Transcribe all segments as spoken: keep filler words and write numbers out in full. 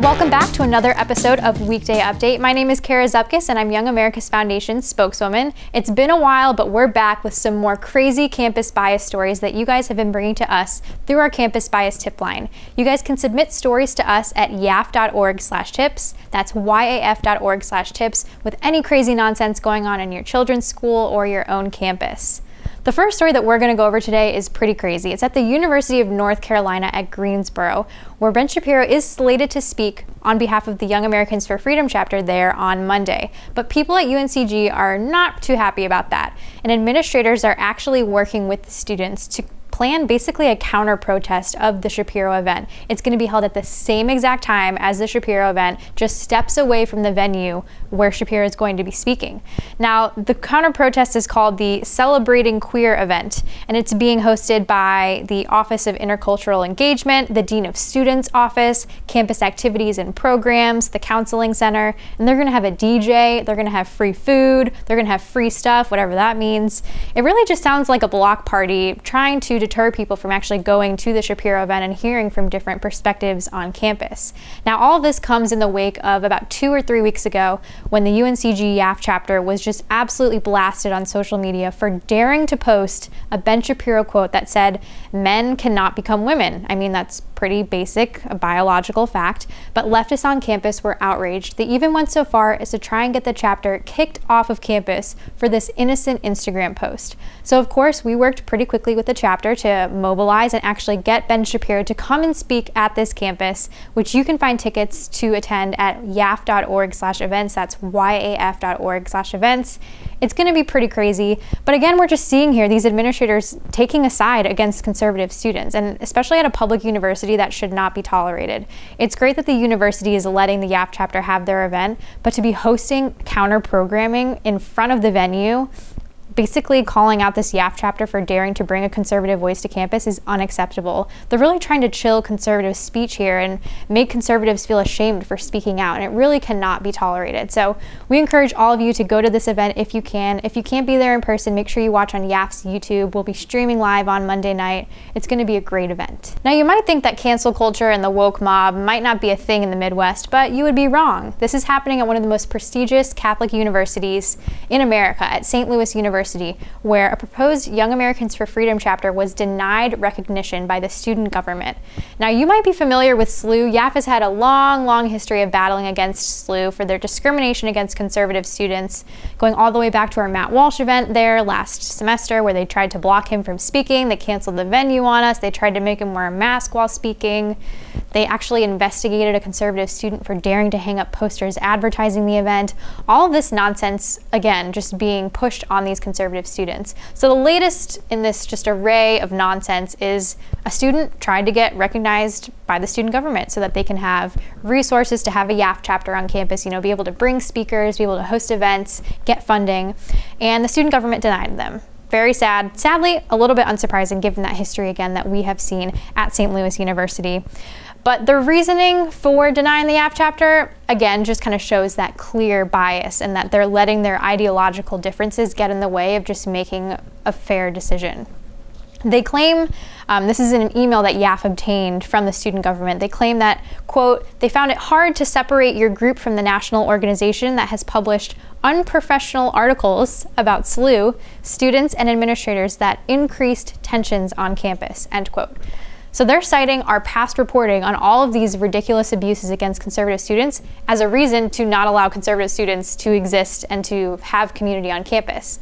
Welcome back to another episode of Weekday Update. My name is Kara Zupkis and I'm Young America's Foundation's spokeswoman. It's been a while, but we're back with some more crazy campus bias stories that you guys have been bringing to us through our campus bias tip line. You guys can submit stories to us at yaf dot org slash tips. That's Y A F dot org slash tips with any crazy nonsense going on in your children's school or your own campus. The first story that we're going to go over today is pretty crazy. It's at the University of North Carolina at Greensboro, where Ben Shapiro is slated to speak on behalf of the Young Americans for Freedom chapter there on Monday. But people at U N C G are not too happy about that, and administrators are actually working with the students to plan basically a counter protest of the Shapiro event. It's going to be held at the same exact time as the Shapiro event, just steps away from the venue where Shapiro is going to be speaking. Now, the counter protest is called the Celebrating Queer event, and it's being hosted by the Office of Intercultural Engagement, the Dean of Students Office, Campus Activities and Programs, the Counseling Center, and they're going to have a D J, they're going to have free food, they're going to have free stuff, whatever that means. It really just sounds like a block party trying to deter people from actually going to the Shapiro event and hearing from different perspectives on campus. Now, all of this comes in the wake of about two or three weeks ago when the U N C G Y A F chapter was just absolutely blasted on social media for daring to post a Ben Shapiro quote that said, "Men cannot become women." I mean, that's pretty basic, a biological fact, but leftists on campus were outraged. They even went so far as to try and get the chapter kicked off of campus for this innocent Instagram post. So of course, we worked pretty quickly with the chapter to mobilize and actually get Ben Shapiro to come and speak at this campus, which you can find tickets to attend at yaf dot org slash events. That's Y A F dot org slash events. It's going to be pretty crazy, but again, we're just seeing here these administrators taking a side against conservative students, and especially at a public university, that should not be tolerated. It's great that the university is letting the Y A F chapter have their event, but to be hosting counter programming in front of the venue, basically calling out this Y A F chapter for daring to bring a conservative voice to campus, is unacceptable. They're really trying to chill conservative speech here and make conservatives feel ashamed for speaking out, and it really cannot be tolerated. So we encourage all of you to go to this event if you can. If you can't be there in person, make sure you watch on Y A F's YouTube. We'll be streaming live on Monday night. It's going to be a great event. Now, you might think that cancel culture and the woke mob might not be a thing in the Midwest, but you would be wrong. This is happening at one of the most prestigious Catholic universities in America, at Saint Louis University, where a proposed Young Americans for Freedom chapter was denied recognition by the student government. Now, you might be familiar with S L U. Y A F has had a long, long history of battling against S L U for their discrimination against conservative students, going all the way back to our Matt Walsh event there last semester, where they tried to block him from speaking. They canceled the venue on us. They tried to make him wear a mask while speaking. They actually investigated a conservative student for daring to hang up posters advertising the event. All of this nonsense, again, just being pushed on these conservative students. So the latest in this just array of nonsense is a student tried to get recognized by the student government so that they can have resources to have a Y A F chapter on campus, you know, be able to bring speakers, be able to host events, get funding, and the student government denied them. Very sad. Sadly, a little bit unsurprising given that history, again, that we have seen at Saint Louis University. But the reasoning for denying the Y A F chapter, again, just kind of shows that clear bias and that they're letting their ideological differences get in the way of just making a fair decision. They claim, um, this is in an email that Y A F obtained from the student government, they claim that, quote, "They found it hard to separate your group from the national organization that has published unprofessional articles about S L U, students and administrators that increased tensions on campus," end quote. So they're citing our past reporting on all of these ridiculous abuses against conservative students as a reason to not allow conservative students to exist and to have community on campus.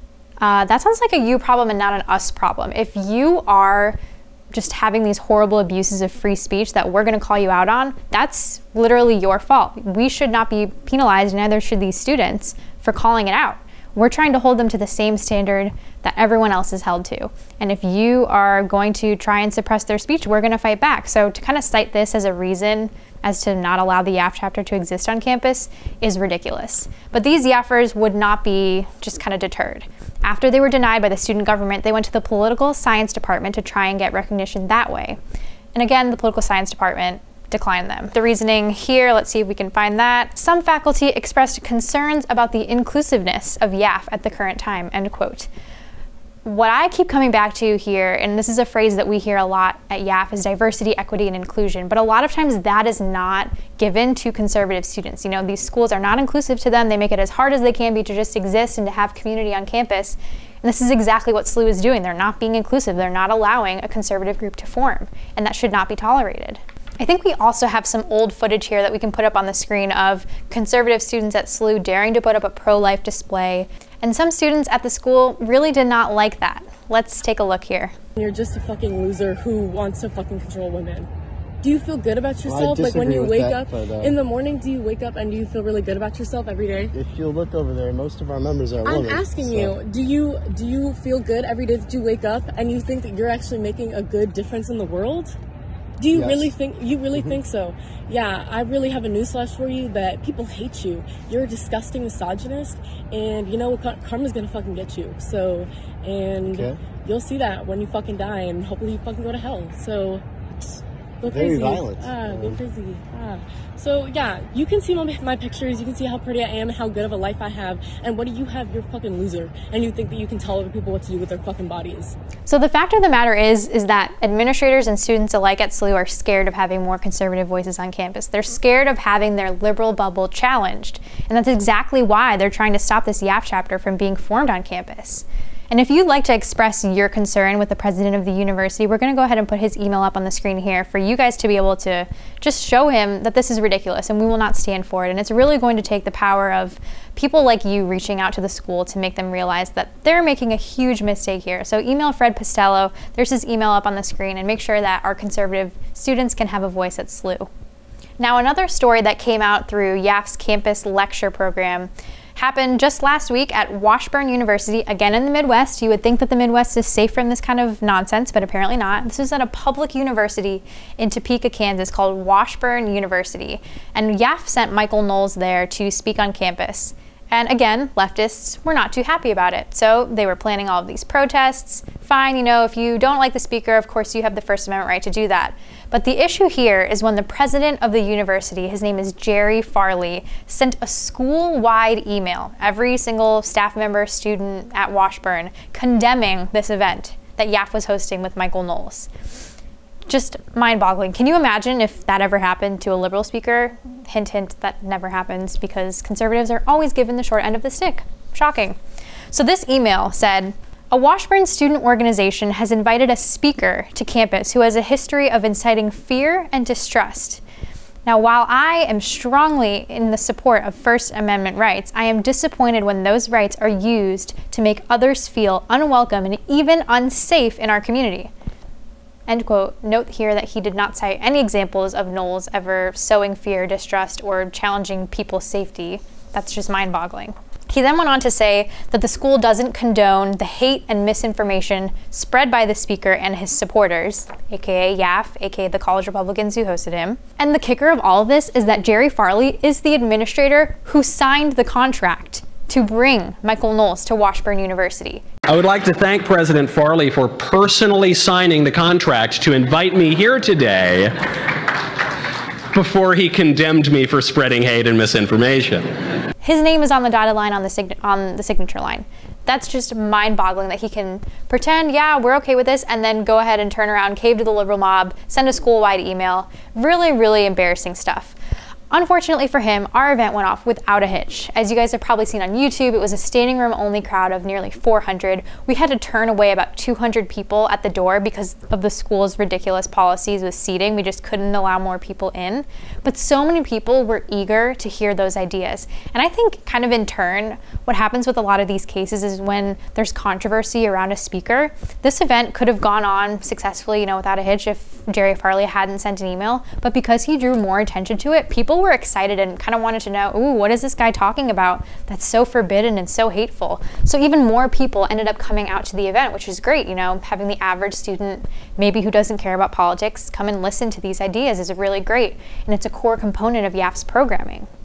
Uh, that sounds like a you problem and not an us problem. If you are just having these horrible abuses of free speech that we're going to call you out on, that's literally your fault. We should not be penalized, neither should these students, for calling it out. We're trying to hold them to the same standard that everyone else is held to. And if you are going to try and suppress their speech, we're going to fight back. So to kind of cite this as a reason as to not allow the Y A F chapter to exist on campus is ridiculous. But these Y A Fers would not be just kind of deterred. After they were denied by the student government, they went to the political science department to try and get recognition that way. And again, the political science department declined them. The reasoning here, let's see if we can find that. Some faculty expressed concerns about the inclusiveness of Y A F at the current time, end quote. what I keep coming back to here, and this is a phrase that we hear a lot at Y A F, is diversity, equity, and inclusion. But a lot of times that is not given to conservative students. You know, these schools are not inclusive to them. They make it as hard as they can be to just exist and to have community on campus. And this is exactly what S L U is doing. They're not being inclusive. They're not allowing a conservative group to form, and that should not be tolerated. I think we also have some old footage here that we can put up on the screen of conservative students at S L U daring to put up a pro-life display. And some students at the school really did not like that. Let's take a look here. You're just a fucking loser who wants to fucking control women. Do you feel good about yourself? Well, like when you wake that, up but, uh, in the morning, do you wake up and do you feel really good about yourself every day? If you look over there, most of our members are I'm women. I'm asking so. you, do you do you feel good every day that you wake up and you think that you're actually making a good difference in the world? Do you Yes. really think you really Mm-hmm. think so? Yeah, I really have a newsflash for you that people hate you. You're a disgusting misogynist, and you know what? Karma's gonna fucking get you. So, and Okay. you'll see that when you fucking die, and hopefully you fucking go to hell. So, go Very crazy. violent. Ah, go Um, crazy. Ah. So yeah, you can see my, my pictures. You can see how pretty I am, how good of a life I have. And what do you have? You're a fucking loser, and you think that you can tell other people what to do with their fucking bodies. So the fact of the matter is, is that administrators and students alike at S L U are scared of having more conservative voices on campus. They're scared of having their liberal bubble challenged. And that's exactly why they're trying to stop this Y A F chapter from being formed on campus. And if you'd like to express your concern with the president of the university, we're going to go ahead and put his email up on the screen here for you guys to be able to just show him that this is ridiculous and we will not stand for it. And it's really going to take the power of people like you reaching out to the school to make them realize that they're making a huge mistake here. So email Fred Postello. There's his email up on the screen, and make sure that our conservative students can have a voice at S L U. Now, another story that came out through Y A F's campus lecture program happened just last week at Washburn University, again in the Midwest. You would think that the Midwest is safe from this kind of nonsense, but apparently not. This is at a public university in Topeka, Kansas called Washburn University. And Y A F sent Michael Knowles there to speak on campus. And again, leftists were not too happy about it. So they were planning all of these protests. Fine, you know, if you don't like the speaker, of course you have the First Amendment right to do that. But the issue here is when the president of the university, his name is Jerry Farley, sent a school-wide email, every single staff member, student at Washburn, condemning this event that Y A F was hosting with Michael Knowles. Just mind-boggling. Can you imagine if that ever happened to a liberal speaker? Hint, hint, that never happens because conservatives are always given the short end of the stick. Shocking. So this email said, a Washburn student organization has invited a speaker to campus who has a history of inciting fear and distrust. Now, while I am strongly in the support of First Amendment rights, I am disappointed when those rights are used to make others feel unwelcome and even unsafe in our community. End quote. Note here that he did not cite any examples of Knowles ever sowing fear, distrust, or challenging people's safety. That's just mind-boggling. He then went on to say that the school doesn't condone the hate and misinformation spread by the speaker and his supporters, aka Y A F, aka the college Republicans who hosted him. And the kicker of all of this is that Jerry Farley is the administrator who signed the contract to bring Michael Knowles to Washburn University. I would like to thank President Farley for personally signing the contract to invite me here today before he condemned me for spreading hate and misinformation. His name is on the dotted line on the, sign on the signature line. That's just mind-boggling that he can pretend, yeah, we're okay with this, and then go ahead and turn around, cave to the liberal mob, send a school-wide email. Really, really embarrassing stuff. Unfortunately for him, our event went off without a hitch. As you guys have probably seen on YouTube, it was a standing room only crowd of nearly four hundred. We had to turn away about two hundred people at the door because of the school's ridiculous policies with seating. We just couldn't allow more people in. But so many people were eager to hear those ideas. And I think kind of in turn, what happens with a lot of these cases is when there's controversy around a speaker, this event could have gone on successfully, you know, without a hitch if Jerry Farley hadn't sent an email. But because he drew more attention to it, people were excited and kind of wanted to know, ooh, what is this guy talking about that's so forbidden and so hateful? So even more people ended up coming out to the event, which is great. You know, having the average student, maybe who doesn't care about politics, come and listen to these ideas is really great. And it's a core component of Y A F's programming.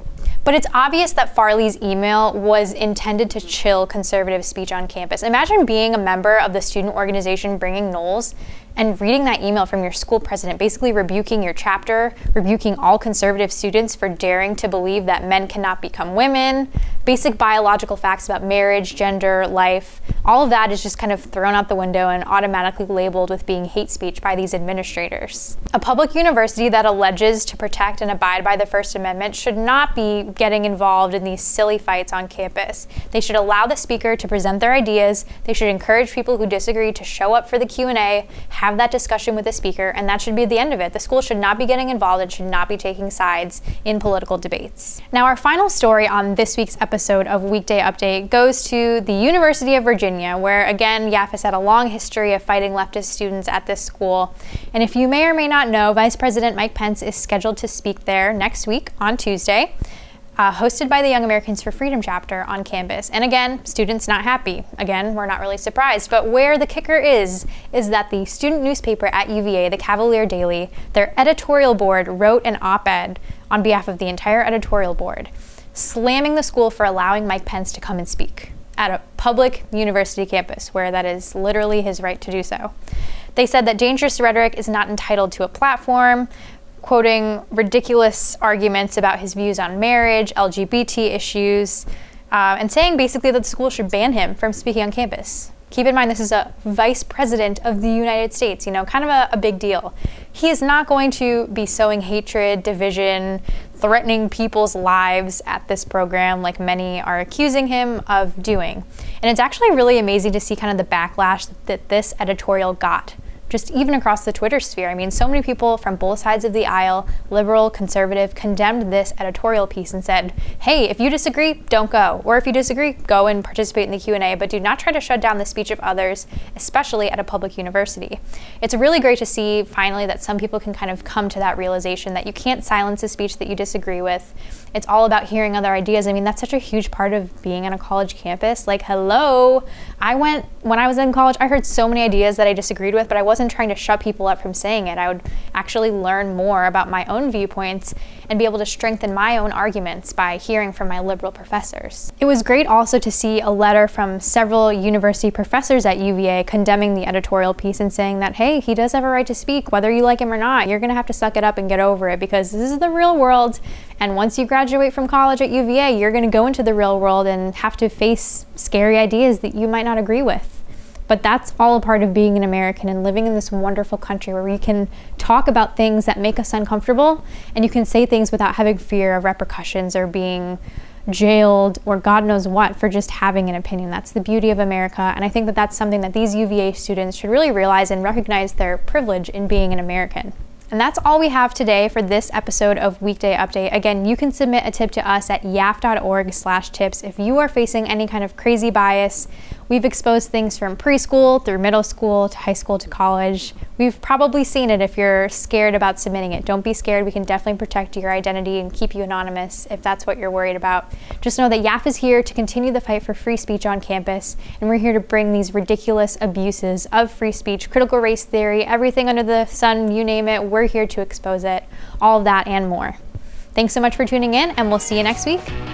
But it's obvious that Farley's email was intended to chill conservative speech on campus. Imagine being a member of the student organization Bringing Knowles and reading that email from your school president, basically rebuking your chapter, rebuking all conservative students for daring to believe that men cannot become women, basic biological facts about marriage, gender, life. All of that is just kind of thrown out the window and automatically labeled with being hate speech by these administrators. A public university that alleges to protect and abide by the First Amendment should not be getting involved in these silly fights on campus. They should allow the speaker to present their ideas. They should encourage people who disagree to show up for the Q and A, have that discussion with the speaker, and that should be the end of it. The school should not be getting involved and should not be taking sides in political debates. Now, our final story on this week's episode of Weekday Update goes to the University of Virginia, where again, Y A F has had a long history of fighting leftist students at this school. And if you may or may not know, Vice President Mike Pence is scheduled to speak there next week on Tuesday. Uh, hosted by the Young Americans for Freedom chapter on campus. And again, students not happy. Again, we're not really surprised, but where the kicker is, is that the student newspaper at U V A, the Cavalier Daily, their editorial board wrote an op-ed on behalf of the entire editorial board, slamming the school for allowing Mike Pence to come and speak at a public university campus, where that is literally his right to do so. They said that dangerous rhetoric is not entitled to a platform, quoting ridiculous arguments about his views on marriage, L G B T issues, uh, and saying basically that the school should ban him from speaking on campus. Keep in mind, this is a vice president of the United States, you know, kind of a, a big deal. He is not going to be sowing hatred, division, threatening people's lives at this program like many are accusing him of doing. And it's actually really amazing to see kind of the backlash that this editorial got, just even across the Twitter sphere. I mean, so many people from both sides of the aisle, liberal, conservative, condemned this editorial piece and said, hey, if you disagree, don't go. Or if you disagree, go and participate in the Q and A, but do not try to shut down the speech of others, especially at a public university. It's really great to see finally that some people can kind of come to that realization that you can't silence a speech that you disagree with. It's all about hearing other ideas. I mean, that's such a huge part of being on a college campus. Like, hello, I went, when I was in college, I heard so many ideas that I disagreed with, but I wasn't trying to shut people up from saying it. I would actually learn more about my own viewpoints and be able to strengthen my own arguments by hearing from my liberal professors. It was great also to see a letter from several university professors at U V A condemning the editorial piece and saying that, hey, he does have a right to speak, whether you like him or not. You're gonna have to suck it up and get over it, because this is the real world. And once you graduate from college at U V A, you're gonna go into the real world and have to face scary ideas that you might not agree with. But that's all a part of being an American and living in this wonderful country where we can talk about things that make us uncomfortable, and you can say things without having fear of repercussions or being jailed or God knows what for just having an opinion. That's the beauty of America, and I think that that's something that these U V A students should really realize and recognize their privilege in being an American. And that's all we have today for this episode of Weekday Update. Again, you can submit a tip to us at yaf dot org slash tips if you are facing any kind of crazy bias. We've exposed things from preschool through middle school to high school to college. We've probably seen it if you're scared about submitting it. Don't be scared. We can definitely protect your identity and keep you anonymous if that's what you're worried about. Just know that Y A F is here to continue the fight for free speech on campus, and we're here to bring these ridiculous abuses of free speech, critical race theory, everything under the sun, you name it, we're here to expose it, all of that and more. Thanks so much for tuning in, and we'll see you next week.